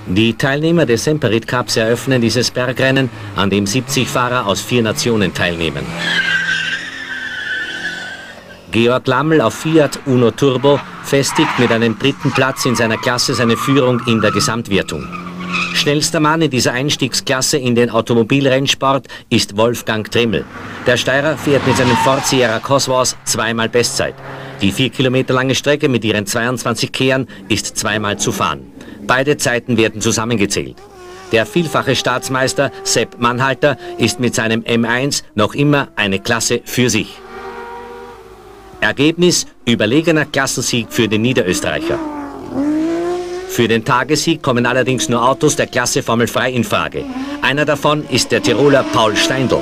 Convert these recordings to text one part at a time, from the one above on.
Die Teilnehmer des Semperit Cups eröffnen dieses Bergrennen, an dem 70 Fahrer aus 4 Nationen teilnehmen. Georg Lamml auf Fiat Uno Turbo festigt mit einem 3. Platz in seiner Klasse seine Führung in der Gesamtwertung. Schnellster Mann in dieser Einstiegsklasse in den Automobilrennsport ist Wolfgang Trimmel. Der Steirer fährt mit seinem Ford Sierra Cosworth zweimal Bestzeit. Die 4 Kilometer lange Strecke mit ihren 22 Kehren ist zweimal zu fahren. Beide Zeiten werden zusammengezählt. Der vielfache Staatsmeister Sepp Mannhalter ist mit seinem M1 noch immer eine Klasse für sich. Ergebnis: überlegener Klassensieg für den Niederösterreicher. Für den Tagessieg kommen allerdings nur Autos der Klasse Formel Frei in Frage. Einer davon ist der Tiroler Paul Steindl.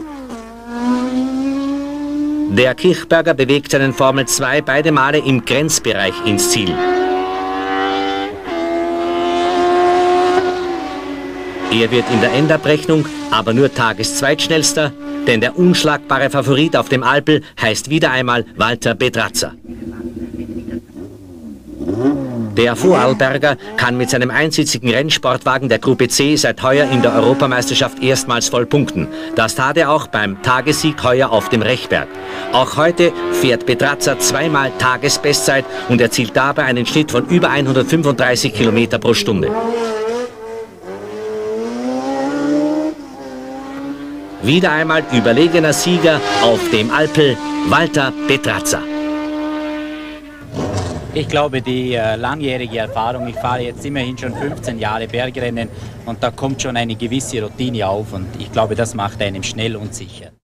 Der Kirchberger bewegt seinen Formel 2 beide Male im Grenzbereich ins Ziel. Er wird in der Endabrechnung aber nur Tageszweitschnellster, denn der unschlagbare Favorit auf dem Alpel heißt wieder einmal Walter Pedrazza. Der Vorarlberger kann mit seinem einsitzigen Rennsportwagen der Gruppe C seit heuer in der Europameisterschaft erstmals voll punkten. Das tat er auch beim Tagessieg heuer auf dem Rechberg. Auch heute fährt Pedrazza zweimal Tagesbestzeit und erzielt dabei einen Schnitt von über 135 Kilometer pro Stunde. Wieder einmal überlegener Sieger auf dem Alpel, Walter Pedrazza. Ich glaube, die langjährige Erfahrung, ich fahre jetzt immerhin schon 15 Jahre Bergrennen und da kommt schon eine gewisse Routine auf und ich glaube, das macht einem schnell und sicher.